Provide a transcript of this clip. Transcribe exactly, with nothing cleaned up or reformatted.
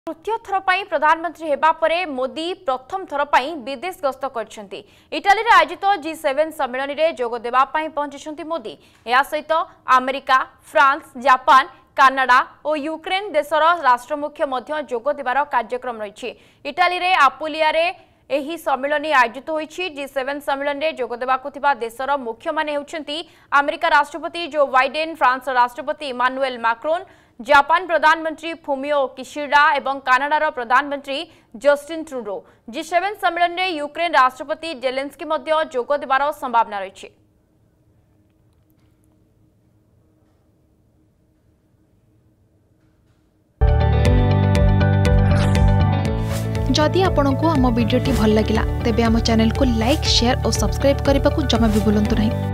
तृतीय थर पर प्रधानमंत्री हेबा परे मोदी प्रथम थर पर विदेश गस्त करछंती। इटाली रे आयोजित जी सेवन सम्मेलन में जोग देबा पई पहुंचीछंती मोदी। या सहित अमेरिका, फ्रांस, जापान, कानाडा और यूक्रेन देशर राष्ट्रमुख्य मध्य जोग देबार कार्यक्रम रही। इटाली रे आपुलिया रे एही सम्मेलन आयोजित होईछि। जी सेवन सम्मेलन में जोग देबाकु थिबा देशर मुख्य माने हेउछंती अमेरिका राष्ट्रपति जो बाइडेन, फ्रांस राष्ट्रपति इमानुएल मैक्रोन, जापान प्रधानमंत्री फुमियो किशिडा एवं कानाडार प्रधानमंत्री जस्टिन ट्रूडो। जी सेवन सम्मेलन में यूक्रेन राष्ट्रपति जेलेंस्की मध्य जोग देबार संभावना रही। जदि आपंक आम भिडी भल लगा तेब आम चैनल को लाइक, शेयर और सब्सक्राइब करने को जमा भी भूलु नहीं।